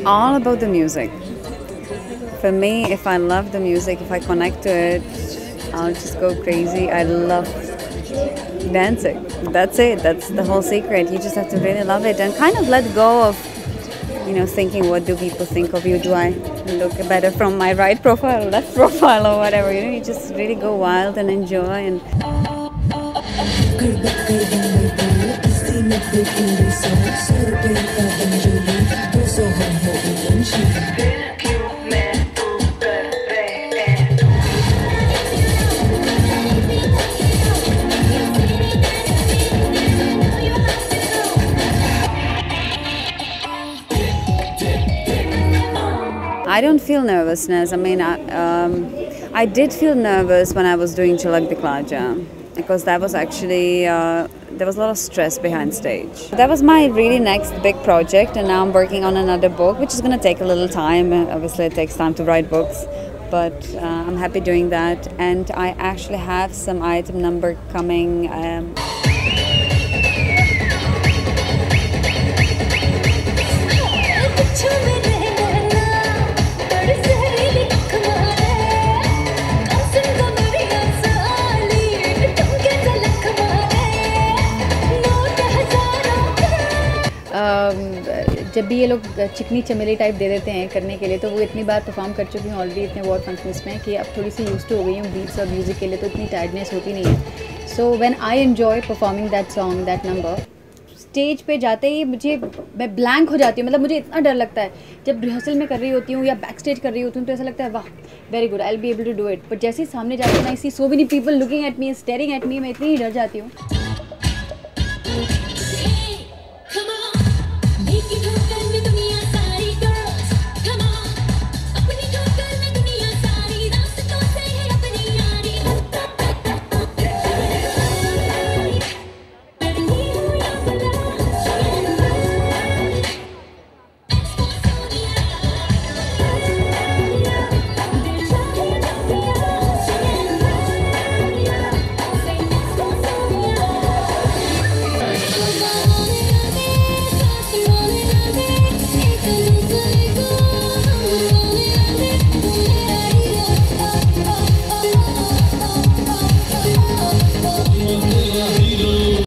all about the music. For me, if I love the music, if I connect to it, I'll just go crazy. I love dancing. That's it. That's the whole secret. You just have to really love it and kind of let go of, thinking what do people think of you? Do I look better from my right profile or left profile or whatever? You just really go wild and enjoy and. I don't feel nervousness. I mean, I did feel nervous when I was doing Chalak Diklaja because that was actually, there was a lot of stress behind stage. That was my really next big project, and now I'm working on another book, which is going to take a little time. Obviously, it takes time to write books, but I'm happy doing that. And I actually have some item number coming. जब भी ये लोग चिकनी चमेली type दे देते हैं करने के लिए, तो वो इतनी बार परफॉर्म कर चुकी हूँ ऑलरेडी इतने अवार्ड फंक्शंस में कि अब थोड़ी सी यूज्ड टू हो गई हूँ बीट्स और म्यूज़िक के लिए, तो इतनी टायर्डनेस होती नहीं है. So when I enjoy performing that song, that number, stage पे जाते ही मैं ब्लैंक हो जाती हूँ. मतलब मुझे इतना डर लगता है जब रिहर्सल में कर रही होती हूँ या बैक स्टेज कर रही होती हूँ, तो ऐसा लगता है वाह very good, I will be able to do it. But जैसे ही सामने जाती हूँ, I see so many people looking at me, staring at me, मैं इतनी ही डर जाती हूँ.